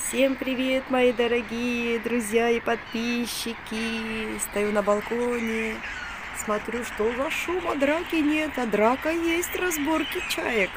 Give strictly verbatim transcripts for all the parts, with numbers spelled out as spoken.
Всем привет, мои дорогие друзья и подписчики! Стою на балконе, смотрю, что за шум, а драки нет, а драка есть, разборки чаек.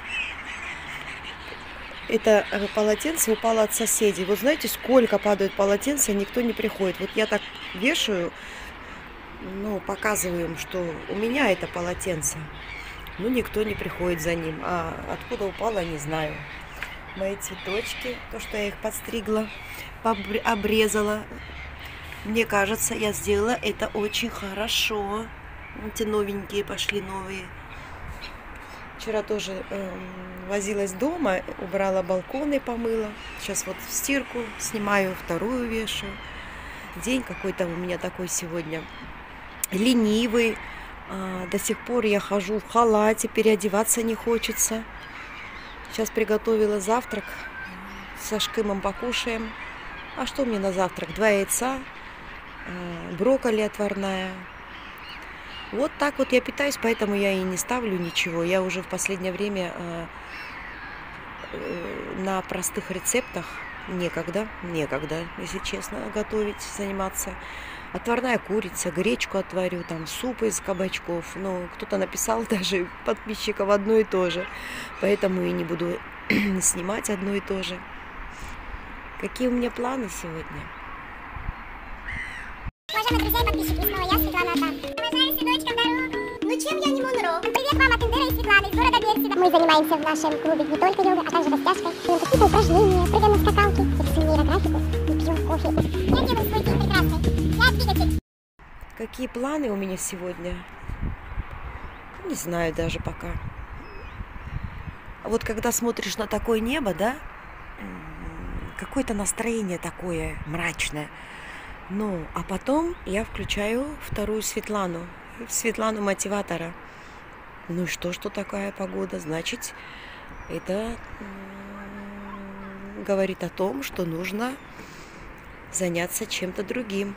Это э, полотенце упало от соседей. Вот знаете, сколько падают полотенца, никто не приходит. Вот я так вешаю, ну, показываю им, что у меня это полотенце. Ну, никто не приходит за ним. А откуда упало, не знаю. Мои цветочки, то, что я их подстригла, обрезала. Мне кажется, я сделала это очень хорошо. Эти новенькие пошли, новые. Вчера тоже э, возилась дома, убрала балконы, помыла. Сейчас вот в стирку снимаю, вторую вешаю. День какой-то у меня такой сегодня ленивый. А, до сих пор я хожу в халате, переодеваться не хочется. Сейчас приготовила завтрак. Со Шкымом покушаем. А что мне на завтрак? Два яйца, брокколи отварная. Вот так вот я питаюсь, поэтому я и не ставлю ничего. Я уже в последнее время на простых рецептах некогда, некогда, если честно, готовить, заниматься. Отварная курица, гречку отварю, там суп из кабачков. Но кто-то написал даже подписчиков одно и то же. Поэтому и не буду снимать одно и то же. Какие у меня планы сегодня? Уважаемые друзья и подписчики, снова я, Светлана Ата. Провожаю сыночка в дорогу. Ну чем я не Монро? Привет вам от Индера и Светланы из города Берсида. Мы занимаемся в нашем клубе не только йогой, а также растяжкой. Делаем какие-то упражнения, прыгаем на скакалке, рисуем нейрографику и пьем кофе. Я делаю свой день прекрасный. Я двигатель. Какие планы у меня сегодня? Не знаю даже пока. Вот когда смотришь на такое небо, да, какое-то настроение такое мрачное. Ну, а потом я включаю вторую Светлану, Светлану мотиватора. Ну и что, что такая погода? Значит, это говорит о том, что нужно заняться чем-то другим.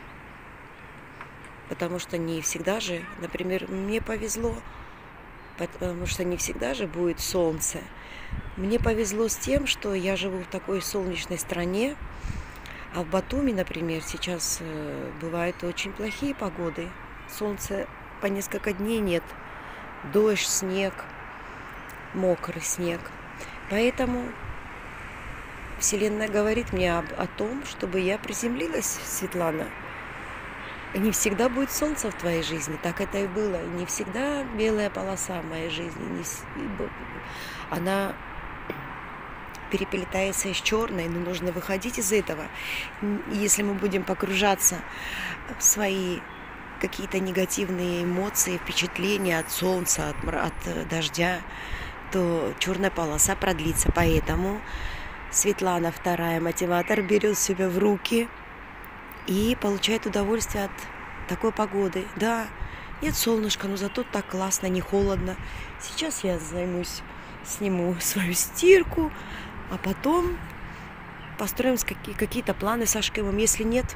Потому что не всегда же, например, мне повезло, потому что не всегда же будет солнце. Мне повезло с тем, что я живу в такой солнечной стране, а в Батуми, например, сейчас бывают очень плохие погоды. Солнца по несколько дней нет, дождь, снег, мокрый снег. Поэтому Вселенная говорит мне об, о том, чтобы я приземлилась, Светлана. Не всегда будет солнце в твоей жизни, так это и было. Не всегда белая полоса в моей жизни. Не, она переплетается из черной, но нужно выходить из этого. Если мы будем погружаться в свои какие-то негативные эмоции, впечатления от солнца, от, от дождя, то черная полоса продлится. Поэтому Светлана, вторая мотиватор, берет себя в руки и получает удовольствие от такой погоды. Да, нет солнышка, но зато так классно, не холодно. Сейчас я займусь, сниму свою стирку, а потом построим какие-то планы со Шкымом. Если нет,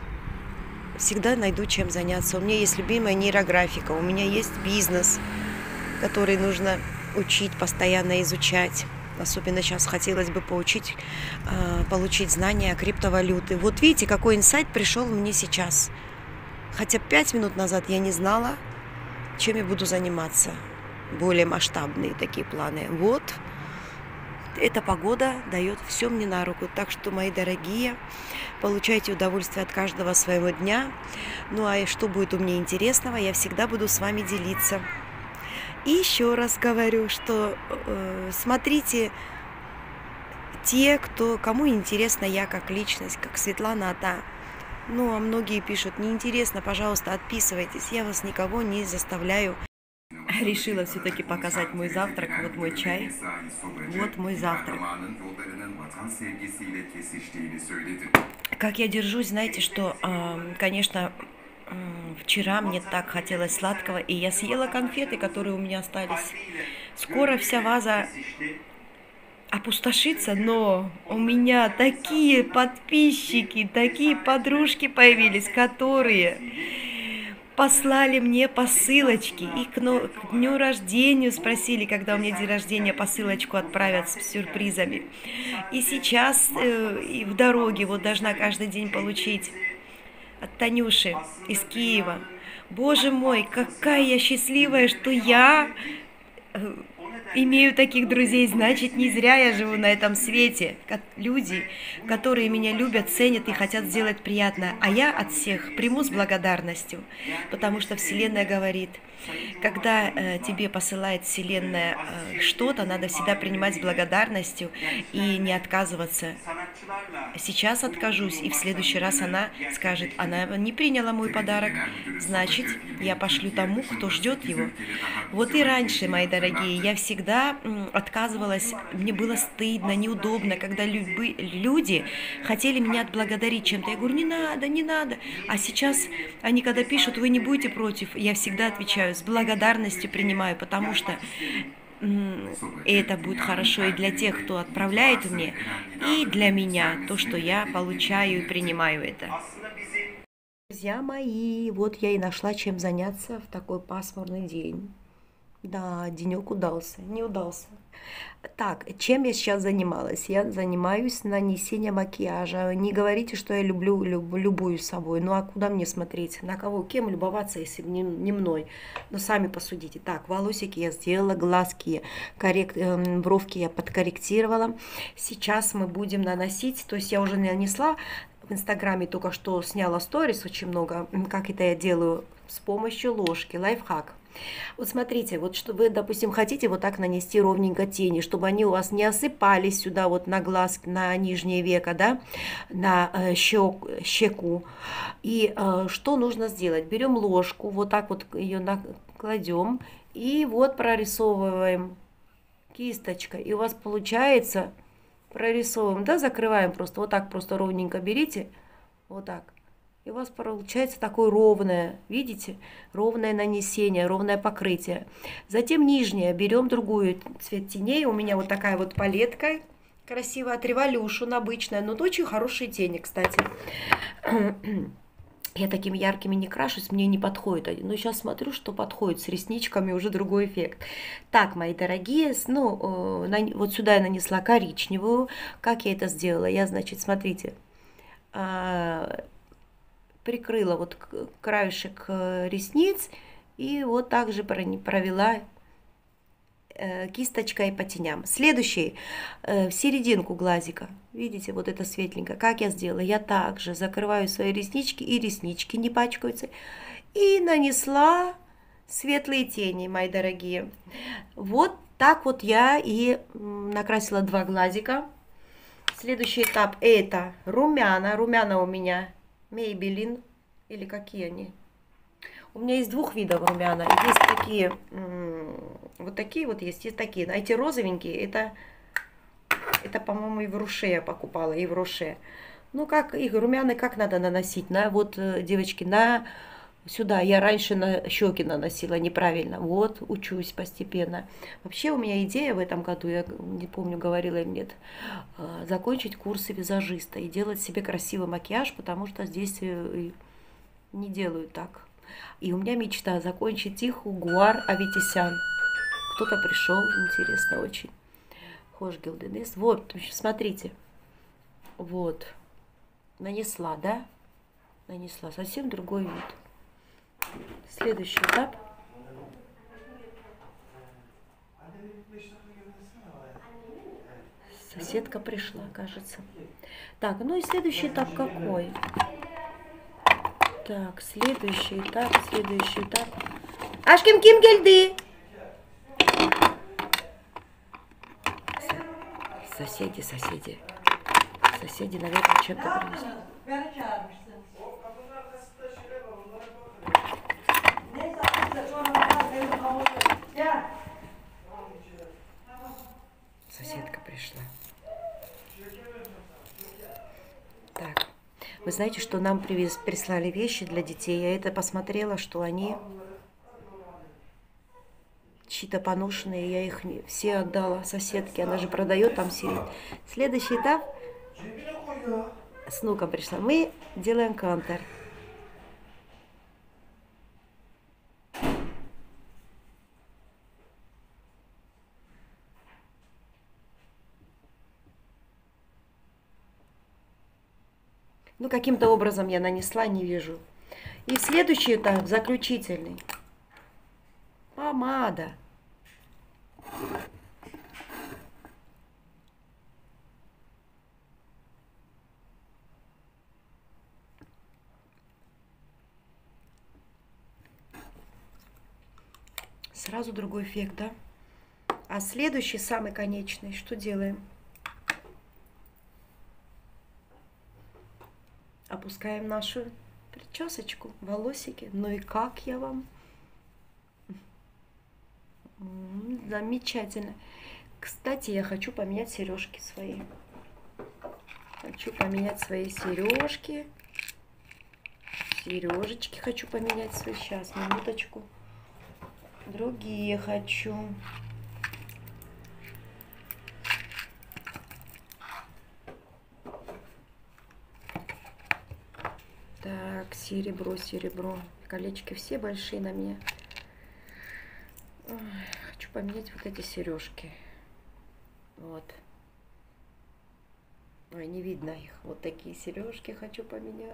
всегда найду чем заняться. У меня есть любимая нейрографика, у меня есть бизнес, который нужно учить, постоянно изучать. Особенно сейчас хотелось бы поучить, получить знания о криптовалюте. Вот видите, какой инсайт пришел мне сейчас. Хотя пять минут назад я не знала, чем я буду заниматься. Более масштабные такие планы. Вот, эта погода дает все мне на руку. Так что, мои дорогие, получайте удовольствие от каждого своего дня. Ну а что будет у меня интересного, я всегда буду с вами делиться. И еще раз говорю, что э, смотрите те, кто, кому интересна я как личность, как Светлана Ата. Ну, а многие пишут, неинтересно, пожалуйста, отписывайтесь, я вас никого не заставляю. Решила все-таки показать мой завтрак, вот мой чай, вот мой завтрак. Как я держусь, знаете, что, э, конечно, вчера мне так хотелось сладкого, и я съела конфеты, которые у меня остались. Скоро вся ваза опустошится, но у меня такие подписчики, такие подружки появились, которые послали мне посылочки. И к, но, к дню рождения спросили, когда у меня день рождения, посылочку отправят с сюрпризами. И сейчас э, и в дороге вот должна каждый день получить от Танюши из Киева. Боже мой, какая я счастливая, что я э, имею таких друзей. Значит, не зря я живу на этом свете. Как люди, которые меня любят, ценят и хотят сделать приятно. А я от всех приму с благодарностью, потому что Вселенная говорит, когда э, тебе посылает Вселенная э, что-то, надо всегда принимать с благодарностью и не отказываться. Сейчас откажусь, и в следующий раз она скажет, она не приняла мой подарок, значит, я пошлю тому, кто ждет его. Вот и раньше, мои дорогие, я всегда отказывалась, мне было стыдно, неудобно, когда любы, люди хотели меня отблагодарить чем-то. Я говорю, не надо, не надо. А сейчас они, когда пишут, вы не будете против, я всегда отвечаю, с благодарностью принимаю, потому что это будет хорошо и для тех, кто отправляет мне, и для меня, то, что я получаю и принимаю это. Друзья мои, вот я и нашла, чем заняться в такой пасмурный день. Да, денек удался, не удался. Так, чем я сейчас занималась? Я занимаюсь нанесением макияжа. Не говорите, что я люблю, люб, любуюсь собой. Ну а куда мне смотреть? На кого? Кем любоваться, если не, не мной? Ну сами посудите. Так, волосики я сделала, глазки, коррект, э, бровки я подкорректировала. Сейчас мы будем наносить, то есть я уже нанесла в Инстаграме, только что сняла сторис очень много, как это я делаю с помощью ложки, лайфхак. Вот смотрите, вот что вы, допустим, хотите вот так нанести ровненько тени, чтобы они у вас не осыпались сюда вот на глаз, на нижнее веко, да, на э, щек, щеку. И э, что нужно сделать? Берем ложку, вот так вот ее кладем и вот прорисовываем кисточкой. И у вас получается, прорисовываем, да, закрываем просто, вот так просто ровненько берите, вот так. И у вас получается такое ровное, видите, ровное нанесение, ровное покрытие. Затем нижнее, берем другую цвет теней. У меня вот такая вот палетка красивая от Revolution, обычная, но очень хорошие тени, кстати. Я такими яркими не крашусь, мне не подходит. Но сейчас смотрю, что подходит. С ресничками уже другой эффект. Так, мои дорогие, ну, вот сюда я нанесла коричневую. Как я это сделала? Я, значит, смотрите, прикрыла вот краешек ресниц и вот также провела кисточкой по теням. Следующий, в серединку глазика, видите, вот это светленькое. Как я сделала? Я также закрываю свои реснички, и реснички не пачкаются. И нанесла светлые тени, мои дорогие. Вот так вот я и накрасила два глазика. Следующий этап это румяна. Румяна у меня Maybelline, или какие они? У меня есть двух видов румяна. Есть такие, вот такие вот есть, есть такие. А эти розовенькие, это, это по-моему, и в Роше я покупала, и в Роше. Ну, как их румяна, как надо наносить? На, вот, девочки, на сюда. Я раньше на щеки наносила неправильно. Вот, учусь постепенно. Вообще у меня идея в этом году, я не помню, говорила или нет, закончить курсы визажиста и делать себе красивый макияж, потому что здесь не делают так. И у меня мечта закончить их у Гуар Аветисян. Кто-то пришел, интересно очень. Хош Гилденес. Вот, смотрите. Вот. Нанесла, да? Нанесла. Совсем другой вид. Следующий этап. Соседка пришла, кажется. Так, ну и следующий этап какой? Так, следующий этап, следующий этап. Ашким Ким Гельды! Соседи, соседи. Соседи, наверное, чем-то принесли. Соседка пришла. Так, вы знаете, что нам привез, прислали вещи для детей. Я это посмотрела, что они чьи-то поношенные. Я их все отдала соседке. Она же продает там сидит. Следующий этап. С внуком пришла. Мы делаем кантер. Ну, каким-то образом я нанесла, не вижу. И следующий этап, заключительный. Помада. Сразу другой эффект, да? А следующий, самый конечный, что делаем? Опускаем нашу причесочку, волосики. Ну и как я вам? М-м, замечательно. Кстати, я хочу поменять сережки свои. Хочу поменять свои сережки. Сережечки хочу поменять свои. Сейчас, минуточку. Другие хочу. Так, серебро, серебро. Колечки все большие на мне. Ой, хочу поменять вот эти сережки. Вот. Ой, не видно их. Вот такие сережки хочу поменять.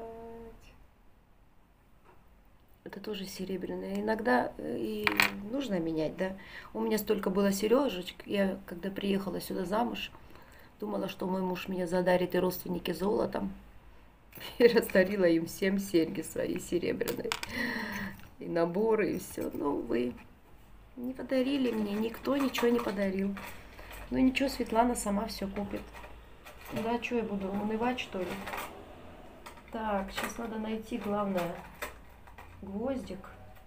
Это тоже серебряные. Иногда и нужно менять, да. У меня столько было сережечек. Я, когда приехала сюда замуж, думала, что мой муж меня задарит и родственники золотом. И раздарила им всем серьги свои серебряные. И наборы, и все. Но, увы, не подарили мне. Никто ничего не подарил. Ну ничего, Светлана сама все купит. Да, что я буду унывать, что ли? Так, сейчас надо найти, главное, гвоздик.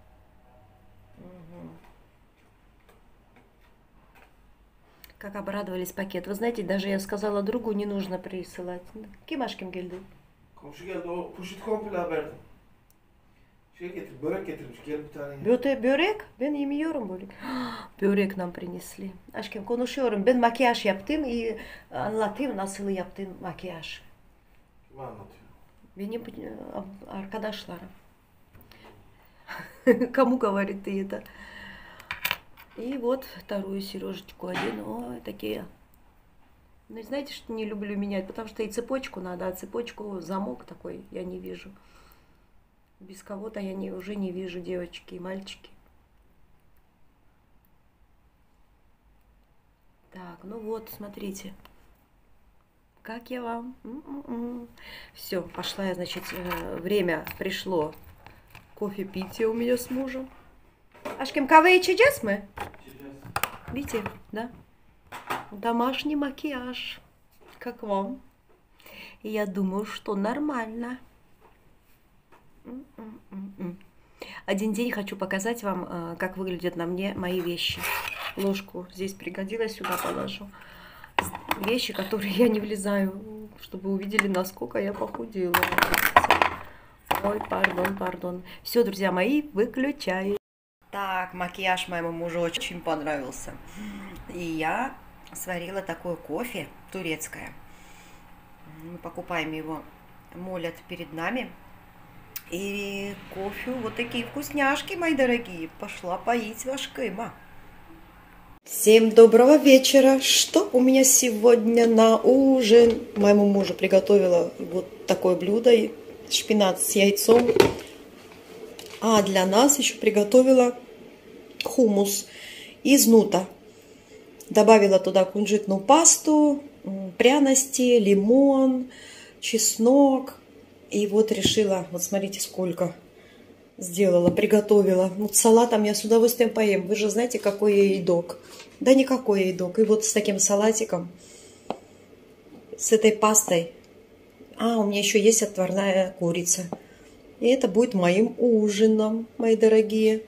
Угу. Как обрадовались пакет. Вы знаете, даже я сказала другу, не нужно присылать. Kim aşkım geldi? Komşu geldi, o poşet komple verdim. Şey getir, börek getirmiş, gel bir tane ye. Böte, börek? Ben yemiyorum börek. Börek нам принесли. Aşkım konuşuyorum. Ben makyaj yaptım и anlatayım nasıl yaptım makyaj. Kim anlatıyor? Benim arkadaşlarım. Кому говорит ты это? И вот вторую сережечку один. Ой, такие. Ну, знаете, что не люблю менять? Потому что и цепочку надо, а цепочку, замок такой я не вижу. Без кого-то я не, уже не вижу, девочки и мальчики. Так, ну вот, смотрите. Как я вам? Все, пошла я, значит, время пришло. Кофе пить у меня с мужем. Aşkım kahve içeceğiz mi? Видите, да? Домашний макияж. Как вам? И я думаю, что нормально. Один день хочу показать вам, как выглядят на мне мои вещи. Ложку здесь пригодилась, сюда положу. Вещи, которые я не влезаю, чтобы увидели, насколько я похудела. Ой, пардон, пардон. Все, друзья мои, выключаю. Так, макияж моему мужу очень понравился. И я сварила такое кофе турецкое. Мы покупаем его, молят перед нами. И кофе, вот такие вкусняшки, мои дорогие. Пошла поить ваш кыма. Всем доброго вечера. Что у меня сегодня на ужин? Моему мужу приготовила вот такое блюдо. Шпинат с яйцом. А для нас еще приготовила хумус из нута. Добавила туда кунжутную пасту, пряности, лимон, чеснок. И вот решила, вот смотрите, сколько сделала, приготовила. Вот салатом я с удовольствием поем. Вы же знаете, какой я едок. Да никакой я едок. И вот с таким салатиком, с этой пастой. А, у меня еще есть отварная курица. И это будет моим ужином, мои дорогие.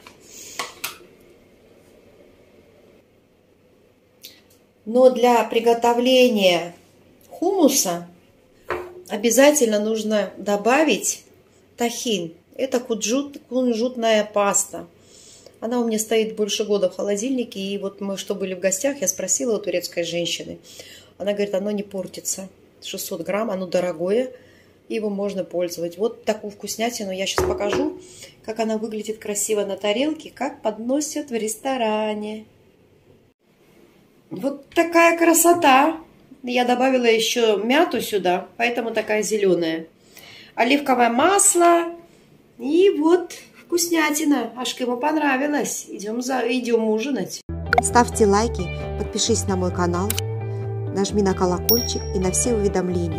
Но для приготовления хумуса обязательно нужно добавить тахин. Это кунжут, кунжутная паста. Она у меня стоит больше года в холодильнике. И вот мы, что были в гостях, я спросила у турецкой женщины. Она говорит, оно не портится. шестьсот грамм, оно дорогое. Его можно пользовать. Вот такую вкуснятину я сейчас покажу, как она выглядит красиво на тарелке, как подносят в ресторане. Вот такая красота. Я добавила еще мяту сюда, поэтому такая зеленая. оливковое масло. И вот вкуснятина. Ашка ему понравилось. Идем, за... Идем ужинать. Ставьте лайки, подпишись на мой канал, нажми на колокольчик и на все уведомления.